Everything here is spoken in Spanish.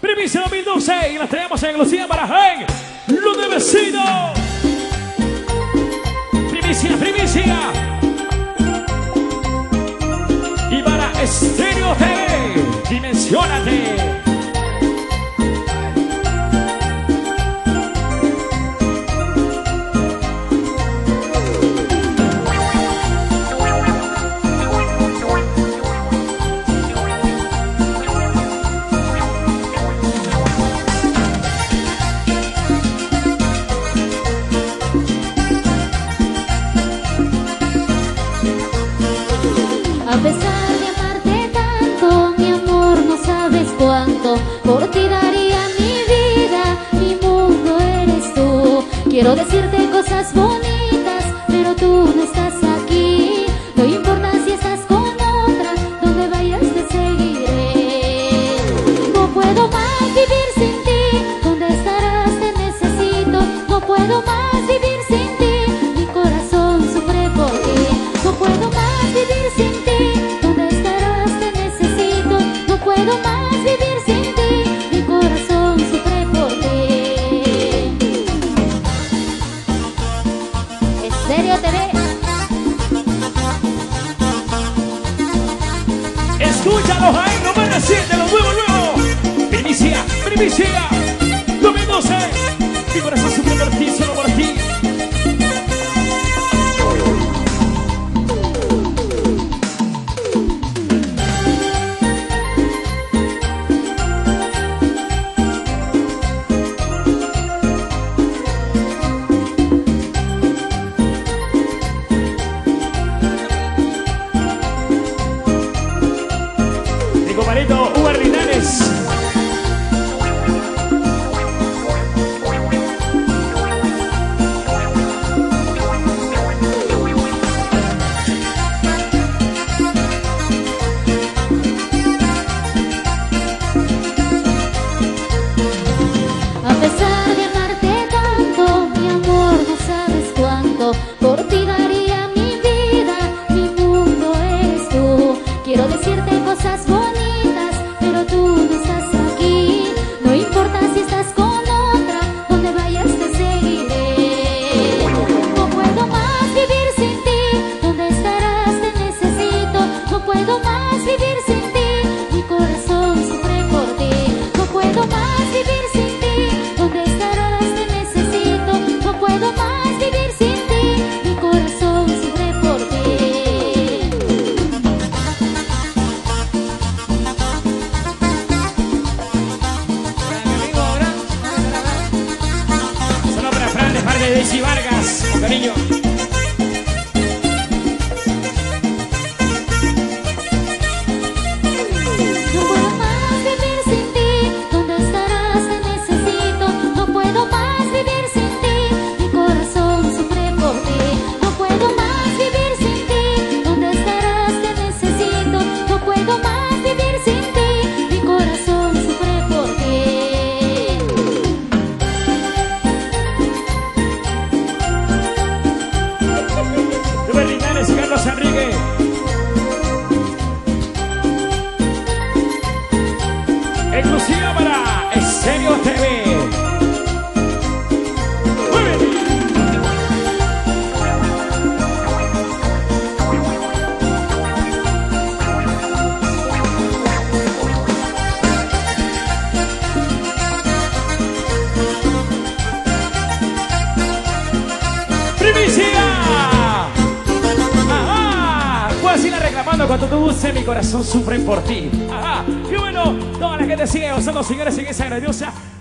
Primicia 2012 y la traemos en Lucía Barajén, Luz de Vecino. Primicia, primicia. Y para Estéreo TV, Dimensiónate. A pesar de amarte tanto, mi amor, no sabes cuánto. Por ti daría mi vida, mi mundo eres tú. Quiero decirte cosas bonitas, pero tú no estás aquí. No importa si estás con otra, donde vayas te seguiré. No puedo más vivir sin ti, donde estarás te necesito. No puedo más vivir sin ti, mi corazón sufre por ti. No puedo más vivir sin ti. Estéreo TV. Escúchalos ahí, no van a decirte lo nuevo, nuevo. Primicia, primicia. 2012. Mi corazón sufre por ti, solo por ti. Marito, Uber Linares. A pesar de amarte tanto, mi amor, no sabes cuánto. Por ti daría mi vida, mi mundo eres tú. Quiero decirte cosas bonitas, pero tú no estás aquí. No importa si estás con otra, donde vayas te seguiré. No puedo más vivir sin ti, donde estarás te necesito. No puedo más vivir sin ti, mi corazón sufre por ti. No puedo más vivir sin ti, donde estarás te necesito. No puedo más vivir sin ti, mi corazón sufre por ti. De Daisy Vargas, con cariño. No puedo más vivir sin ti, donde estarás te necesito. No puedo más vivir sin ti, mi corazón sufre por ti. No puedo más vivir sin ti, donde estarás te necesito. No puedo más vivir sin ti, mi corazón sufre por ti. Linares y Carlos Enrique. Exclusiva para Estéreo TV. Muy bien. ¡Primicia! Reclamando cuando tú uses, mi corazón sufre por ti. Ajá. Y bueno, toda la gente sigue gozando, señores, en esa grandiosa